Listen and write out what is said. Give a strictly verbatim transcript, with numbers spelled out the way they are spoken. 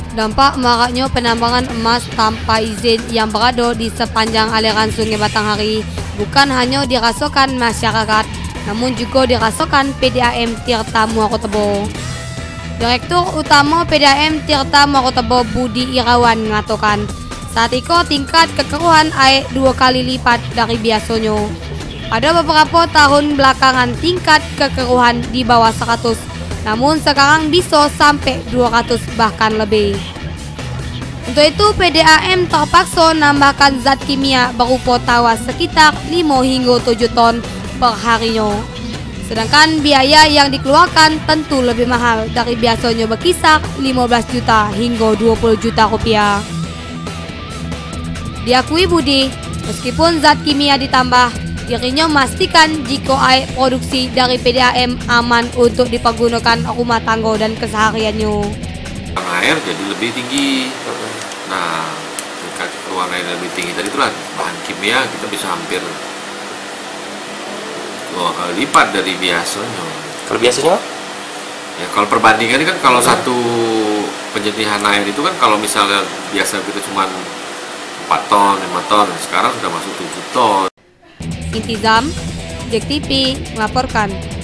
Dampak maraknya penambangan emas tanpa izin yang berada di sepanjang aliran Sungai Batanghari bukan hanya dirasakan masyarakat, namun juga dirasakan P D A M Tirta Muaro Tebo. Direktur Utama P D A M Tirta Muaro Tebo Budi Irawan mengatakan, saat itu tingkat kekeruhan air dua kali lipat dari biasanya. Pada beberapa tahun belakangan tingkat kekeruhan di bawah seratus, namun sekarang bisa sampai dua ratus bahkan lebih. Untuk itu P D A M terpaksa nambahkan zat kimia berupa tawas sekitar lima hingga tujuh ton per harinya. Sedangkan biaya yang dikeluarkan tentu lebih mahal dari biasanya berkisar lima belas juta hingga dua puluh juta rupiah. Diakui Budi, meskipun zat kimia ditambah, dirinya memastikan jika air produksi dari P D A M aman untuk dipergunakan rumah tangga dan kesehariannya. Air jadi lebih tinggi. Nah, tingkat kekeruhan air lebih tinggi tadi itulah bahan kimia kita bisa hampir dua kali lipat dari biasanya. Kalau biasanya? Ya kalau perbandingannya kan kalau satu penjernihan air itu kan kalau misalnya biasa kita cuma empat ton, lima ton, sekarang sudah masuk tujuh ton. Intizam, J E K T V melaporkan.